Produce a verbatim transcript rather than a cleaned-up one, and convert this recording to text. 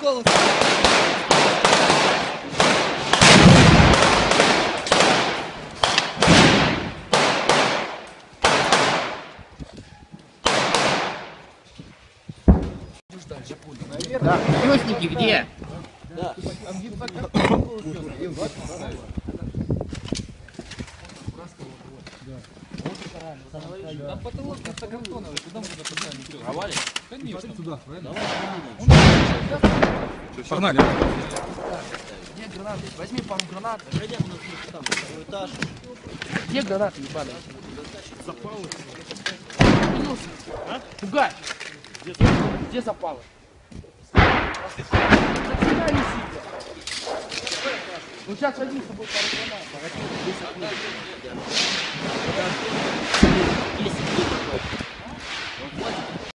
школу. Да, крестники где? Да. Там потолок гипсокартоновый, куда мы туда поставим? Провали? Конечно. Сюда, правильно? Погнали. Где гранаты? Возьми пару гранат. Пойдем у нас есть там второй этаж. Где гранаты, ебаные? Запалы. А? Пугай! Где Где запалы? Зачем они сидят? Ну сейчас возьми с собой пару гранат. десять лет такой.